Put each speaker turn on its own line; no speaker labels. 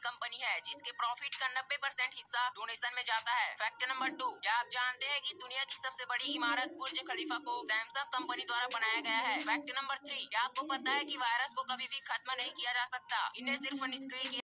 Company है जिसके profit का 90% हिस्सा डोनेशन में जाता है। फैक्ट नंबर 2, क्या आप जानते हैं कि दुनिया की सबसे बड़ी इमारत बुर्ज खलीफा को सैमसंग कंपनी द्वारा बनाया गया है। फैक्ट नंबर 3, क्या आपको पता है कि वायरस को कभी भी खत्म नहीं किया जा सकता, इन्हें सिर्फ निष्क्रिय